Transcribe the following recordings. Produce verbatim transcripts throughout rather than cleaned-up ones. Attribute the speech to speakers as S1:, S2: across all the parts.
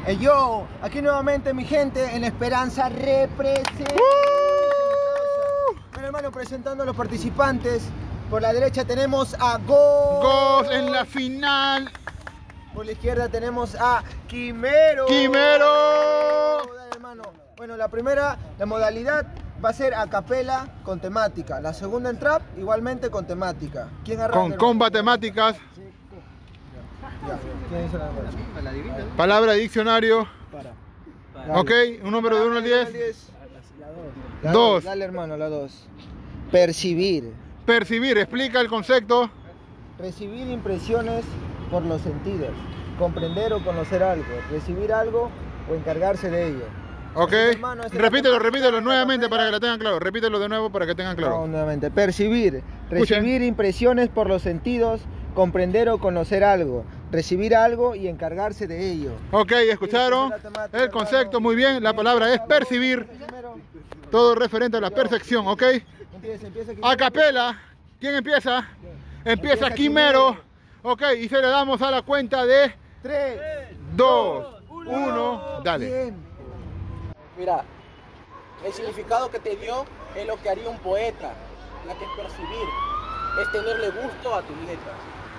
S1: Hey, yo, aquí nuevamente mi gente en Esperanza representa.
S2: ¡Uh!
S1: Bueno, hermano, presentando a los participantes. Por la derecha tenemos a Ghost.
S2: Ghost en la final.
S1: Por la izquierda tenemos a Quimero.
S2: Quimero.
S1: Dale, hermano. Bueno, la primera, la modalidad va a ser a capela con temática. La segunda en trap, igualmente con temática. ¿Quién arranca?
S2: Con comba temáticas.
S1: Ya. ¿Quién hizo la palabra?
S2: Palabra de diccionario.
S1: Para.
S2: Ok, un número de uno al diez.
S1: La
S2: Dos.
S1: Dale, hermano, la dos. Percibir.
S2: Percibir, explica el concepto.
S1: Recibir impresiones por los sentidos. Comprender o conocer algo. Recibir algo o encargarse de ello.
S2: Ok,
S1: Así, hermano, esta es la
S2: repítelo,
S1: temática
S2: repítelo
S1: de la
S2: nuevamente
S1: capela.
S2: para que la tengan claro. Repítelo de nuevo para que tengan
S1: No,
S2: claro.
S1: nuevamente. Percibir.
S2: Escuchen.
S1: Recibir impresiones por los sentidos. Comprender o conocer algo. Recibir algo y encargarse de ello.
S2: Ok, escucharon el concepto muy bien. La palabra es percibir. Todo referente a la percepción, ok.
S1: Empieza, empieza aquí.
S2: A capela, ¿quién empieza? Empieza
S1: Empieza
S2: Quimero.
S1: Quimero.
S2: Ok, y se le damos a la cuenta de
S1: Tres,
S2: dos, uno, dale.
S1: Bien.
S3: Mira, el significado que te dio es lo que haría un poeta, la que es percibir, es tenerle gusto a tus letras.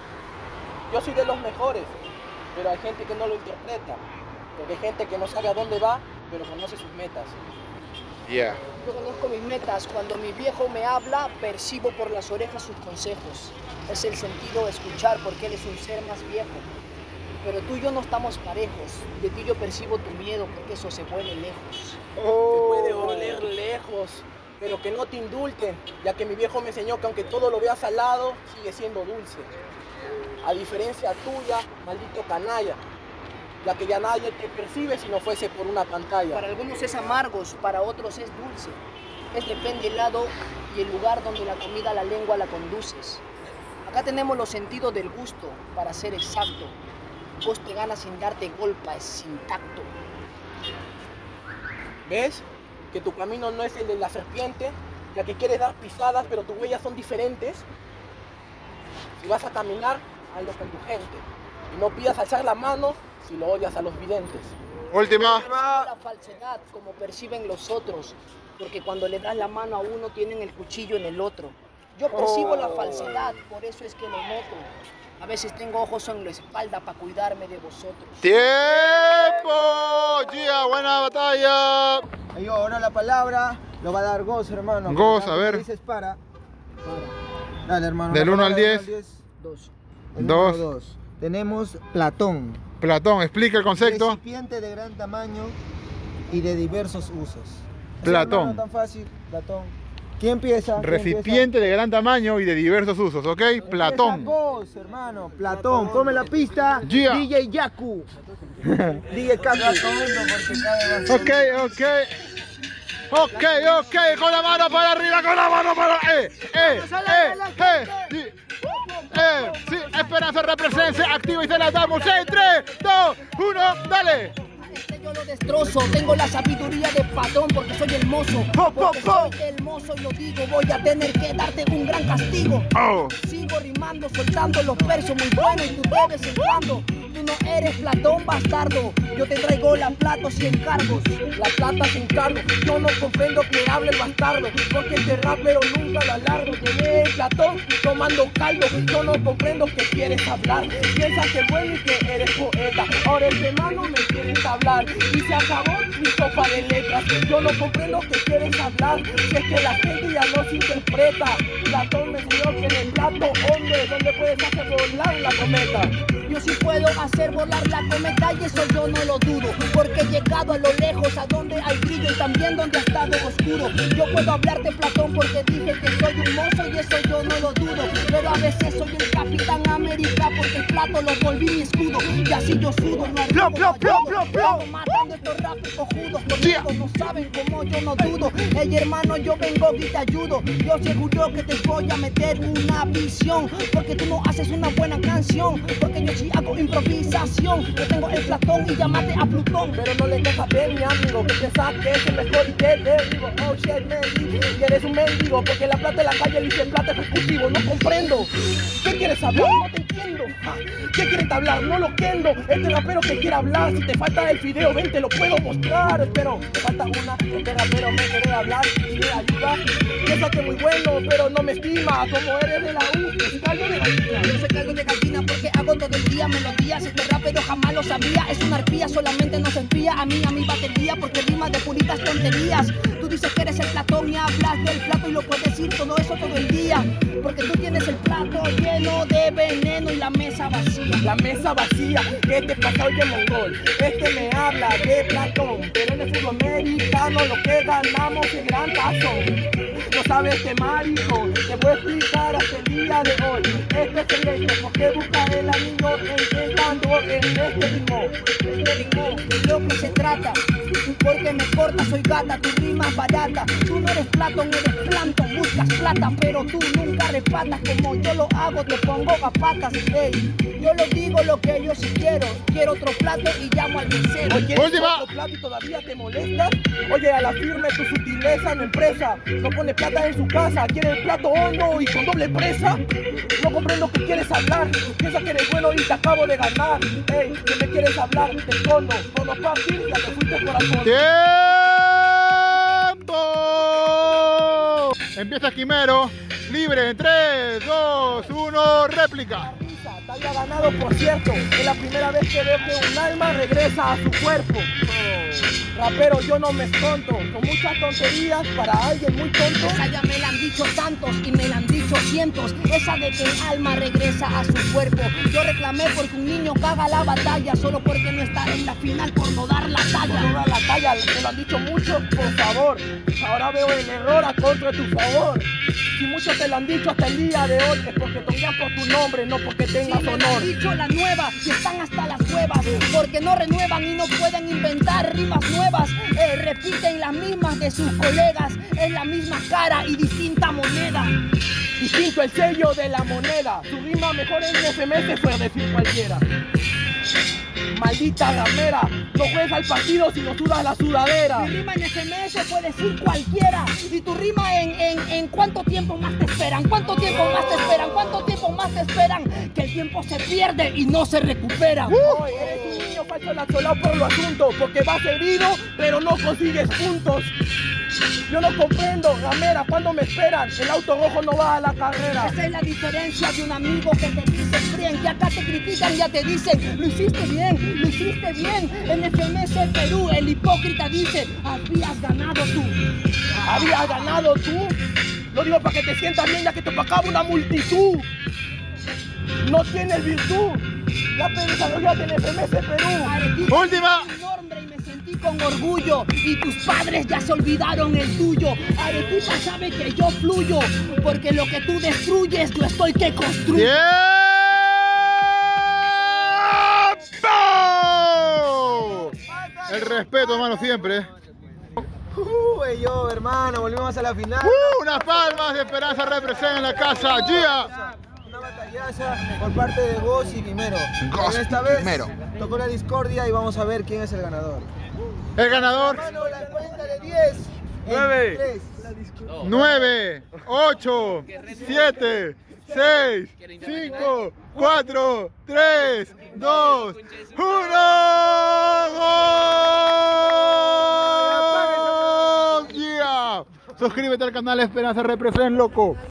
S3: Yo soy de los mejores, pero hay gente que no lo interpreta, porque hay gente que no sabe a dónde va, pero conoce sus metas.
S2: Yeah.
S4: Yo conozco mis metas. Cuando mi viejo me habla, percibo por las orejas sus consejos. Es el sentido de escuchar porque él es un ser más viejo. Pero tú y yo no estamos parejos. De ti yo percibo tu miedo porque eso se vuelve lejos.
S3: Se puede oler lejos, pero que no te indulten, ya que mi viejo me enseñó que aunque todo lo veas salado, sigue siendo dulce. A diferencia tuya, maldito canalla, ya que ya nadie te percibe si no fuese por una pantalla.
S4: Para algunos es amargos, para otros es dulce. Es depende el lado y el lugar donde la comida a la lengua la conduces. Acá tenemos los sentidos del gusto, para ser exacto. Vos te ganas sin darte golpe, es sin tacto.
S3: ¿Ves? Que tu camino no es el de la serpiente, ya que quieres dar pisadas, pero tus huellas son diferentes. Si vas a caminar, hazlo con tu gente. Y no pidas alzar la mano si lo odias a los videntes.
S2: Última.
S4: La falsedad, como perciben los otros, porque cuando le das la mano a uno, tienen el cuchillo en el otro. Yo percibo la falsedad, por eso es que lo noto. A veces tengo ojos en la espalda para cuidarme de vosotros.
S2: ¡Tiempo! ¡Gia, buena batalla!
S1: Ahí va, ahora la palabra lo va a dar Ghost, hermano.
S2: Ghost,
S1: Porque
S2: a ver.
S1: dices para. Dale, hermano.
S2: Del
S1: la
S2: uno al
S1: palabra
S2: diez.
S4: Dos.
S1: El
S2: Dos.
S1: número dos. Tenemos Platón.
S2: Platón, explica el concepto.
S1: Recipiente de gran tamaño y de diversos usos. Así,
S2: Platón.
S1: hermano, tan fácil, Platón. ¿Quién empieza? ¿Quién
S2: Recipiente de gran tamaño y de diversos usos, ¿ok?
S1: empieza?
S2: Platón.
S1: Empieza Ghost, hermano. Platón. Ponme la pista.
S2: Gia.
S1: D J Yaku. D J Kaku.
S2: Ok, ok. Ok, ok, con la mano para arriba, con la mano para... ¡Eh, eh, eh, eh! Sí. Eh, sí, Esperanza representa, activa y se la damos en tres, dos, uno, dale.
S4: Este yo lo destrozo, tengo la sabiduría de Platón porque soy el mozo.
S1: Po, po,
S4: Porque
S1: po.
S4: soy el mozo y lo digo, voy a tener que darte un gran castigo.
S2: Oh.
S4: Sigo rimando, soltando los versos muy buenos y tú de vez en cuando. Tú no eres Platón, bastardo. Yo te traigo la plata sin cargos.
S3: La plata sin cargo, yo no comprendo que hable el bastardo, porque este rapero nunca lo alargo. Llegué en Platón tomando caldo, yo no comprendo que quieres hablar. Piensas que bueno y que eres poeta, ahora el tema no me quieres hablar. Y se acabó mi sopa de letras, yo no comprendo que quieres hablar. Si es que la gente ya no se interpreta. Platón me enseñó que en el plato, hombre, donde puedes hacer volar la cometa.
S4: Yo sí puedo hacer volar la cometa y eso yo no lo dudo, porque he llegado a lo lejos, a donde hay brillo y también donde ha estado oscuro. Yo puedo hablarte Platón porque dije que soy un mozo y eso yo no lo dudo, pero a veces soy el Capitán América porque el plato lo volví mi escudo y así yo sudo. No
S1: Plop, plop, plop, plop, plop.
S4: matando estos rapos cojudos, conmigo no saben cómo yo no dudo. Ey hermano, yo vengo y te ayudo, yo seguro que te voy a meter una visión, porque tú no haces una buena canción, porque yo sí hago improvisación. Yo tengo el Platón y llámate a Plutón.
S3: Pero no le dejas ver, mi amigo, que piensas que es el mejor y que te digo, oh shit, man, que eres un mendigo, porque la plata de la calle dice plata ejecutivo, no comprendo. ¿Qué quieres saber? No te entiendo. Kendo. Ja, ¿qué quieres hablar? No lo Kendo. Este rapero que quiere hablar, si te falta el video, ven, te lo puedo mostrar. Pero te falta una, este rapero me quiere hablar y me ayuda. Piensa que muy bueno, pero no me estima. Como eres de la U, es caldo de gallina.
S4: Yo soy caldo de gallina porque hago todo el día melodías. Este rapero jamás lo sabía. Es una arpía, solamente nos espía a mí, a mi batería, porque rimas de puritas tonterías. Tú dices que eres el Platón y hablas del plato y lo puedes decir todo eso todo el día. Porque tú tienes el plato lleno de veneno y la mesa vacía.
S3: La mesa vacía, ¿qué te pasa hoy de mongol? Este me habla de Platón, pero en el fútbol americano lo que ganamos es gran tazón. No sabes qué marico, te voy a explicar hasta el día de hoy. Este es el hecho, porque busca el anillo intentando en este ritmo. Este ritmo,
S4: De lo que se trata, porque me corta, soy gata, tu rima es barata. Tú no eres Platón, eres Plankton, buscas plata, pero tú nunca repatas. Como yo lo hago, te pongo a patas, ey. Yo lo digo lo que yo sí quiero. Quiero otro plato y llamo al mesero.
S3: Oye,
S2: Última.
S3: otro plato y todavía te molesta. Oye, a la firme tu sutileza no empresa. No pone plata en su casa, quiere el plato hondo y con doble presa. No comprendo que quieres hablar. Piensa que eres bueno y te acabo de ganar. Ey, que me quieres hablar, te escondo. Por lo fácil, ya te fuiste corazón.
S2: ¡Tiempo! Empieza Quimero, libre en tres, dos, uno, réplica.
S3: Te haya ganado, por cierto. Es la primera vez que veo que un alma regresa a su cuerpo. Rapero, yo no me escondo. Con muchas tonterías para alguien muy tonto.
S4: Esa ya me la han dicho tantos y me la han dicho cientos. Esa de que el alma regresa a su cuerpo. Yo reclamé porque un niño caga la batalla solo porque no está en la final por no dar la talla.
S3: No da la talla, te lo han dicho mucho, por favor. Ahora veo el error a contra de tu favor. Si muchos te lo han dicho hasta el día de hoy, es porque toman por tu nombre, no porque tengas
S4: Sí, me
S3: honor.
S4: lo han dicho la nueva y están hasta las huevas. Porque no renuevan y no pueden inventar rimas nuevas. Eh, repiten las mismas de sus colegas. Es la misma cara y distinta moneda.
S3: Distinto el sello de la moneda. Tu rima mejor en F M S fue decir cualquiera. Maldita ramera, no juegas al partido si no sudas la sudadera.
S4: Mi rima en F M S puede decir cualquiera. Y tu rima en, en, en ¿cuánto tiempo más te esperan? ¿Cuánto tiempo más te esperan? ¿Cuánto tiempo más te esperan? Que el tiempo se pierde y no se recupera.
S3: Hoy eres un niño falso lanzolado por lo asunto, porque vas herido, pero no consigues puntos. Yo no comprendo, ramera, cuando me esperan, el auto rojo no va a la carrera.
S4: Esa es la diferencia de un amigo que te dice creen, que acá te critican, ya te dicen, lo hiciste bien, lo hiciste bien. En F M S Perú, el hipócrita dice, habías ganado tú.
S3: ¿Habías ganado tú? Lo digo para que te sientas bien, ya que te opacaba una multitud. No tienes virtud. Ya te desarrollaste en F M S Perú.
S4: Arequipa
S2: Última.
S4: es mi nombre y me sentí con orgullo. Y tus padres ya se olvidaron el tuyo. Arequipa sabe que yo fluyo, porque lo que tú destruyes, yo estoy que construyo.
S2: ¡Tiempo! El respeto, hermano, siempre.
S1: Uh, ey, yo, hermano, volvimos a la final.
S2: Uh, unas palmas de Esperanza representa en la casa. Gia.
S1: Una batallaza por parte de Ghost y Quimero.
S2: Ghost
S1: En esta
S2: y
S1: vez
S2: Quimero.
S1: tocó la discordia y vamos a ver quién es el ganador.
S2: El ganador.
S1: Hermano, la cuenta de diez.
S2: Nueve.
S1: tres.
S2: nueve, ocho, siete, seis, cinco, cuatro, tres, dos, uno. ¡Gol! Yeah. Suscríbete al canal Esperanza Represent, loco.